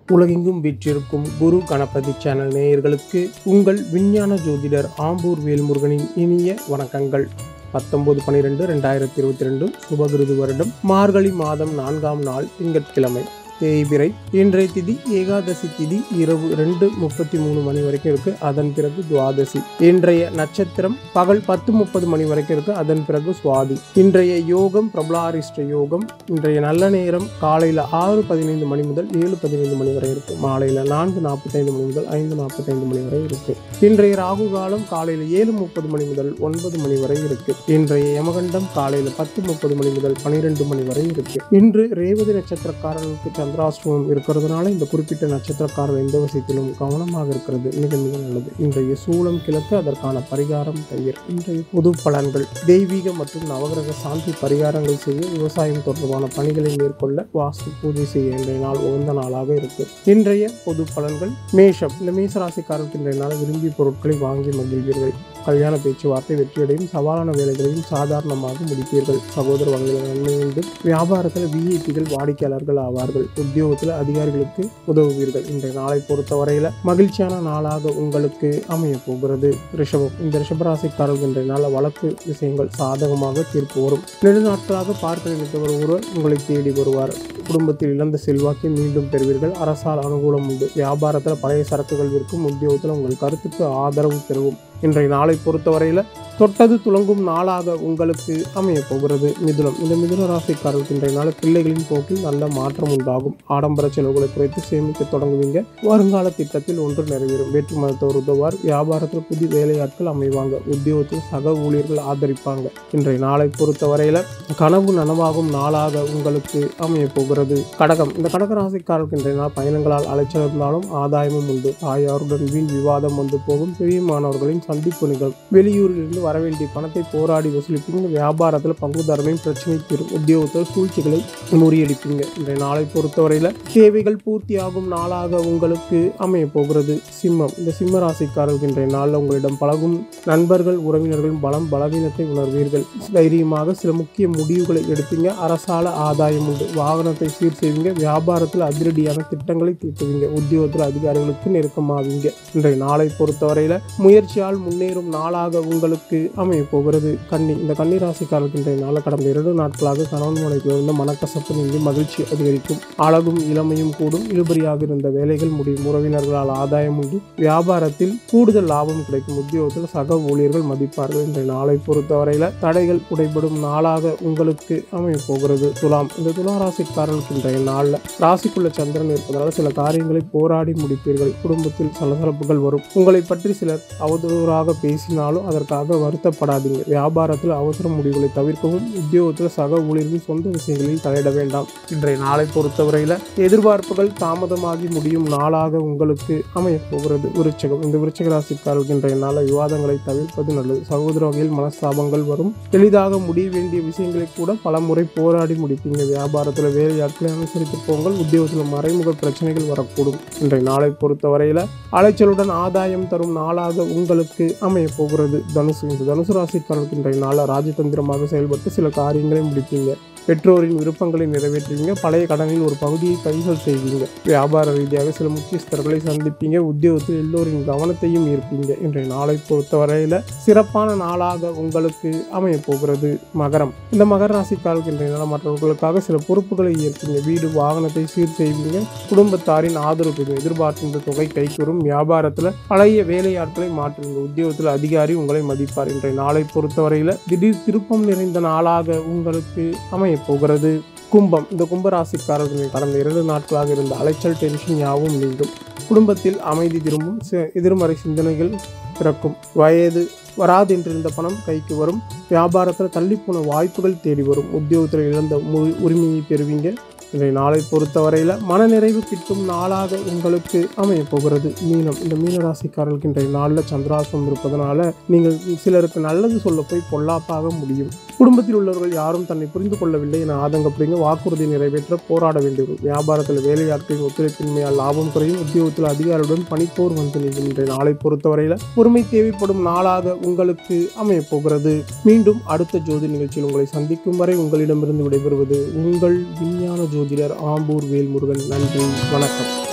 உலகெங்கும் வீற்றிருக்கும் குரு கணபதி சேனல் நேயர்களுக்கு உங்கள் விஞ்ஞான ஜோதிடர் ஆம்பூர் வேல்முருகனின் இனிய வணக்கங்கள். 19/12/2022 சுபகிருது வருடம் மார்கழி மாதம் 4ஆம் நாள் திங்கட்கிழமை தேய்பிறை. இன்றைய திதி ஏகாதசி திதி இரவு 2:33 மணி வரைக்கும் இருக்கு. அதன் பிறகு துவாதசி. இன்றைய நட்சத்திரம் பகல் 10:30 மணி வரைக்கும் இருக்கு. அதன் பிறகு சுவாதி. இன்றைய யோகம் பிரபலாரிஷ்ட யோகம். இன்றைய நல்ல நேரம் காலையில 6:15 மணி முதல் 7:15 மணி வரை இருக்கு. மாலையில 4:45 மணி முதல் 5:45 மணி வரை இருக்கு. இன்றைய ராகு காலம் காலையில 7:30 மணி முதல் 9 மணி வரை இருக்கு. இன்றைய யமகண்டம் காலையில 10:30 மணி முதல் 12 மணி வரை இருக்கு. இன்று ரேவதி நட்சத்திரக்காரர்களுக்கு சந்திராஷ்டமம் இருக்கிறதுனால இந்த குறிப்பிட்ட நட்சத்திரக்காரர் எந்த விஷயத்திலும் கவனமாக இருக்கிறது மிக மிக நல்லது. இன்றைய சூலம் கிழக்கு, அதற்கான பரிகாரம் தயிர். இன்றைய பொது பலன்கள் தெய்வீக மற்றும் நவகிரக சாந்தி பரிகாரங்கள் செய்ய, விவசாயம் தொடர்பான பணிகளை மேற்கொள்ள, வாஸ்து பூஜை செய்ய இன்றைய நாள் உகந்த நாளாக இருக்கு. இன்றைய பொது பலன்கள் மேஷம். இந்த மேச ராசிக்காரருக்கு இன்றைய நாள் விரும்பிய பொருட்களை வாங்கி மகிழ்வீர்கள். கல்யாண பேச்சுவார்த்தை வெற்றியடையும். சவாலான வேலைகளையும் சாதாரணமாக முடிப்பீர்கள். சகோதர வகையில் நன்மை உண்டு. வியாபாரத்தில் விஐபிகள் வாடிக்கையாளர்கள் ஆவார்கள். உத்தியோகத்தில் அதிகாரிகளுக்கு உதவுவீர்கள். இன்றைய நாளை பொறுத்தவரையில மகிழ்ச்சியான நாளாக உங்களுக்கு அமைய போகிறது. ரிஷபம். இந்த ரிஷபராசிக்காரர்கள் இன்றைய நாள் வழக்கு விஷயங்கள் சாதகமாக தீர்ப்பு வரும். நெடுநாட்களாக பார்க்க நினைத்தவர் ஒருவர் உங்களை தேடி வருவார். குடும்பத்தில் இழந்த செல்வாக்கை மீண்டும் பெறுவீர்கள். அரசால் அனுகூலம் உண்டு. வியாபாரத்தில் பழைய சரக்குகள் விற்கும். உத்தியோகத்தில் உங்கள் கருத்துக்கு ஆதரவு பெறும். இன்றைய நாளை பொறுத்தவரையில தொட்டது துளங்கும் நாளாக உங்களுக்கு அமைய போகிறது. மிதுனம். இந்த மிதுன ராசிக்காரர்களுக்கு இன்றைய நாள் பிள்ளைகளின் போக்கில் நல்ல மாற்றம் உண்டாகும். ஆடம்பர செலவுகளை குறைத்து சேமிக்க தொடங்குவீங்க. வருங்கால திட்டத்தில் ஒன்று நிறைவேறும். வேற்று மதத்தவர் உதவுவார். வியாபாரத்தில் புதிய வேலையாட்கள் அமைவாங்க. உத்தியோகத்தில் சக ஊழியர்கள் ஆதரிப்பாங்க. இன்றைய நாளை பொறுத்தவரையில கனவு நனவாகும் நாளாக உங்களுக்கு அமைய போகிறது. கடகம். இந்த கடக ராசிக்காரர்களுக்கு இன்றைய நாள் பயணங்களால் அலைச்சல் இருந்தாலும் ஆதாயமும் உண்டு. தாயாருடன் வீண் விவாதம் வந்து போகும். பிரியமானவர்களின் சந்திப்பு நிகழும். வெளியூரில் இருந்து வரவேண்டிய பணத்தை போராடி வசூலிப்பீங்க. வியாபாரத்தில் பங்குதாரர்களின் பிரச்சனை தீரும். உத்தியோகத்தில் சூழ்ச்சிகளை முறியடிப்பீங்க. இன்றைய நாளை பொறுத்தவரையில தேவைகள் பூர்த்தியாகும் நாளாக உங்களுக்கு அமைய போகிறது. சிம்மம். இந்த சிம்ம ராசிக்காரர்கள் இன்றைய நாளில் உங்களிடம் பழகும் நண்பர்கள் உறவினர்களின் பலம் பலவீனத்தை உணர்வீர்கள். தைரியமாக சில முக்கிய முடிவுகளை எடுப்பீங்க. அரசால ஆதாயம் உண்டு. வாகனத்தை சீர் செய்வீங்க. வியாபாரத்தில் அதிரடியான திட்டங்களை தீட்டுவீங்க. உத்தியோகத்தில் அதிகாரிகளுக்கு நெருக்கமாவீங்க. இன்றைய நாளை பொறுத்தவரையில முயற்சியால் முன்னேறும் நாளாக உங்களுக்கு அமைய போகிறது. கன்னி. இந்த கன்னி ராசிக்காரர்களுக்கு இன்றைய நாள் கடந்த 2 நாட்களாக கணவன் மனைவியில் இருந்த மனக்கசப்பு நீங்கி மகிழ்ச்சி அதிகரிக்கும். அழகும் இளமையும் கூடும். இழுபறியாக இருந்த வேலைகள் முடியும். உறவினர்களால் ஆதாயம் உண்டு. வியாபாரத்தில் கூடுதல் லாபம் கிடைக்கும். உத்தியோகத்தில் சக ஊழியர்கள் மதிப்பார்கள். இன்றைய நாளை பொறுத்தவரையில தடைகள் உடைபடும் நாளாக உங்களுக்கு அமைய போகிறது. துலாம். இந்த துலா ராசிக்காரர்களுக்கு இன்றைய நாளில் ராசிக்குள்ள சந்திரன் இருப்பதால் சில காரியங்களை போராடி முடிப்பீர்கள். குடும்பத்தில் சலசலப்புகள் வரும். உங்களை பற்றி சிலர் அவதூறாக பேசினாலும் அதற்காக வருத்தப்படாதீங்க. வியாபாரத்தில் அவசர முடிவுகளை தவிர்க்கவும். உத்தியோகத்தில் சக ஊழியர்கள் சொந்த விஷயங்களில் தலையிட வேண்டாம். இன்றைய நாளை பொறுத்தவரையில எதிர்பார்ப்புகள் தாமதமாகி முடியும் நாளாக உங்களுக்கு அமைய போகிறது. விருச்சிகம். இந்த விருச்சிக ராசிக்காரர்களுக்கு இன்றைய நாள விவாதங்களை தவிர்ப்பது நல்லது. சகோதர வகையில் மனஸ்தாபங்கள் வரும். எளிதாக முடிய வேண்டிய விஷயங்களை கூட பல முறை போராடி முடிப்பீங்க. வியாபாரத்தில் வேலையாட்களை அனுசரித்து போங்கள். உத்தியோகத்தில் மறைமுக பிரச்சனைகள் வரக்கூடும். இன்றைய நாளை பொறுத்தவரையில அலைச்சலுடன் ஆதாயம் தரும் நாளாக உங்களுக்கு அமைய போகிறது. தனுசு. இந்த தனுசு ராசிக்காரர்களுக்கு இன்றைய நாளில் ராஜதந்திரமாக செயல்பட்டு சில காரியங்களை முடிப்பீங்க. பெற்றோரின் விருப்பங்களை நிறைவேற்றுவீங்க. பழைய கடனில் ஒரு பகுதியை கைகள் செய்வீங்க. வியாபார ரீதியாக சில முக்கியஸ்தர்களை சந்திப்பீங்க. உத்தியோகத்தில் எல்லோரின் கவனத்தையும் ஈர்ப்பீங்க. இன்றைய நாளை பொறுத்தவரையில சிறப்பான நாளாக உங்களுக்கு அமைய போகிறது. மகரம். இந்த மகர ராசிக்காரர்களுக்கு இன்றைய நாள் மற்றவர்களுக்காக சில பொறுப்புகளை ஏற்பீங்க. வீடு வாகனத்தை சீர் செய்வீங்க. குடும்பத்தாரின் ஆதரவு பெறும். எதிர்பார்க்கின்ற தொகை கைக்கு வரும். வியாபாரத்தில் பழைய வேலையாட்களை மாற்றுவீங்க. உத்தியோகத்தில் அதிகாரி உங்களை மதிப்பார். இன்றைய நாளை பொறுத்தவரையில திடீர் திருப்பம் நிறைந்த நாளாக உங்களுக்கு அமைய போகிறது. கும்பம். இந்த கும்பராசிக்காரர்கள் கடந்த 2 நாட்களாக இருந்த அலைச்சல் டென்ஷன் யாவும் நீங்கும். குடும்பத்தில் அமைதி திரும்பும். எதிர்மறை சிந்தனைகள் பிறக்கும். வயது வராது என்றிருந்த பணம் கைக்கு வரும். வியாபாரத்தில் தள்ளிப்போன வாய்ப்புகள் தேடி வரும். உத்தியோகத்தில் இழந்த உரிமையை பெறுவீங்க. இன்றைய நாளை பொறுத்தவரையில மனநிறைவு கிட்டும் நாளாக உங்களுக்கு அமைய போகிறது. மீனம். இந்த மீன ராசிக்காரர்களுக்கு இன்றைய நாளில் சந்திராசிரமம் இருப்பதனால நீங்கள் சிலருக்கு நல்லது சொல்ல போய் பொல்லாப்பாக முடியும். குடும்பத்தில் உள்ளவர்கள் யாரும் தன்னை புரிந்து கொள்ளவில்லை என ஆதங்கப்படுங்க. வாக்குறுதியை நிறைவேற்ற போராட வேண்டியது. வியாபாரத்தில் வேலையாட்களின் ஒத்துழைப்பின்மையால் லாபம் குறையும். உத்தியோகத்தில் அதிகாரியுடன் பணிப்போர் வந்து நீங்கும். இன்றைய நாளை பொறுத்தவரையில பொறுமை தேவைப்படும் நாளாக உங்களுக்கு அமைய போகிறது. மீண்டும் அடுத்த ஜோதி நிகழ்ச்சியில் உங்களை சந்திக்கும் வரை உங்களிடமிருந்து விடைபெறுவது உங்கள் விஞ்ஞான ஜோதிடர் ஆம்பூர் வேல்முருகன். நன்றி, வணக்கம்.